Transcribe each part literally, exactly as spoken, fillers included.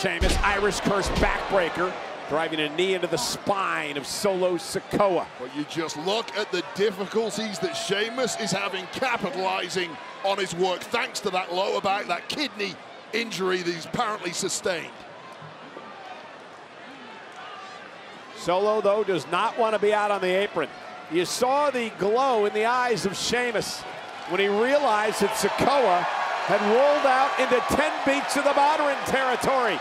Sheamus, Irish curse backbreaker, driving a knee into the spine of Solo Sikoa. But you just look at the difficulties that Sheamus is having capitalizing on his work thanks to that lower back, that kidney injury that he's apparently sustained. Solo, though, does not want to be out on the apron. You saw the glow in the eyes of Sheamus when he realized that Sikoa had rolled out into ten beats of the modern territory.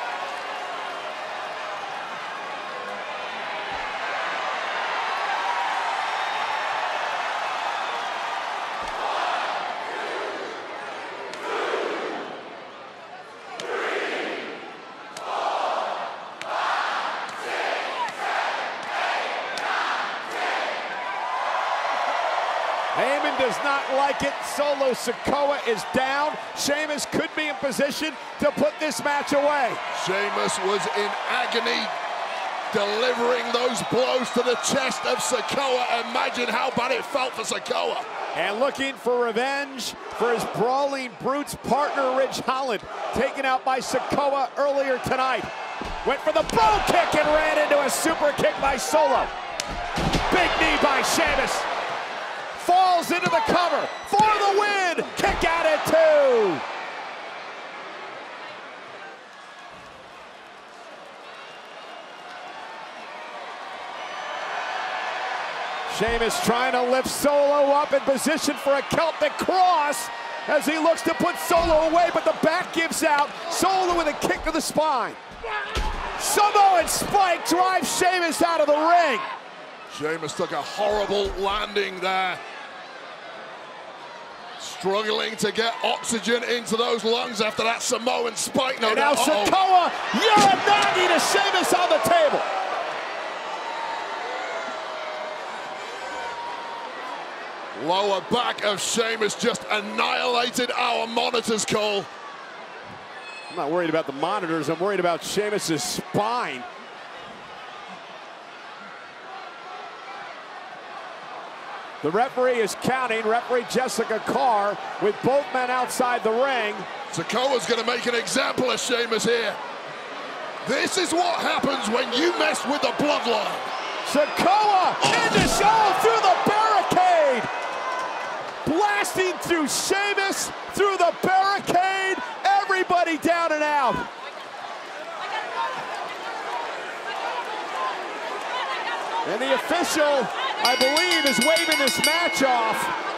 Heyman does not like it. Solo Sikoa is down. Sheamus could be in position to put this match away. Sheamus was in agony, delivering those blows to the chest of Sikoa. Imagine how bad it felt for Sikoa. And looking for revenge for his brawling brutes partner, Ridge Holland, taken out by Sikoa earlier tonight. Went for the bow kick and ran into a super kick by Solo. Big knee by Sheamus. Falls into the cover for the win. Kick out at two. Sheamus trying to lift Solo up in position for a Celtic cross as he looks to put Solo away, but the back gives out. Solo with a kick to the spine. Samoan spike drives Sheamus out of the ring. Sheamus took a horrible landing there. Struggling to get oxygen into those lungs after that Samoan spike. No, and now uh -oh. Sikoa, Uranagi to Sheamus on the table. Lower back of Sheamus just annihilated our monitors, Cole. I'm not worried about the monitors. I'm worried about Sheamus's spine. The referee is counting, referee Jessica Carr, with both men outside the ring. Sikoa's gonna make an example of Sheamus here. This is what happens when you mess with the bloodline. Sikoa into show through the barricade. Blasting through Sheamus, through the barricade. Everybody down and out. And the official, I believe, is waving this match off.